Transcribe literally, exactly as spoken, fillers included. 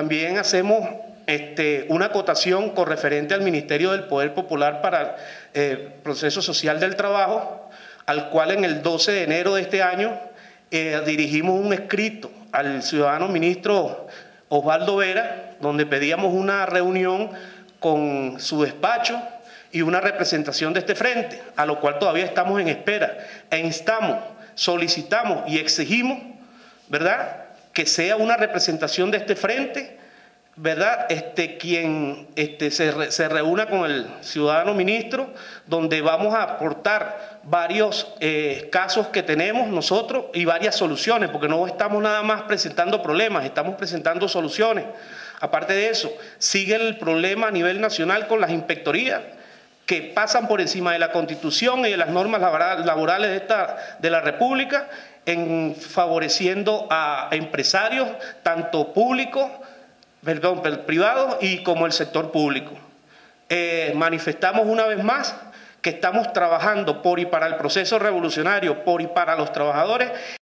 también hacemos este, una acotación con referente al Ministerio del Poder Popular para el eh, Proceso Social del Trabajo, al cual en el doce de enero de este año eh, dirigimos un escrito al ciudadano ministro Osvaldo Vera, donde pedíamos una reunión con su despacho y una representación de este frente, a lo cual todavía estamos en espera, e instamos, solicitamos y exigimos, ¿verdad?, que sea una representación de este frente, ¿verdad?, este, quien este, se, re, se reúna con el ciudadano ministro, donde vamos a aportar varios eh, casos que tenemos nosotros y varias soluciones, porque no estamos nada más presentando problemas, estamos presentando soluciones. Aparte de eso, sigue el problema a nivel nacional con las inspectorías, que pasan por encima de la Constitución y de las normas laborales de, esta, de la República, en favoreciendo a empresarios, tanto públicos, perdón, privados y como el sector público. Eh, manifestamos una vez más que estamos trabajando por y para el proceso revolucionario, por y para los trabajadores,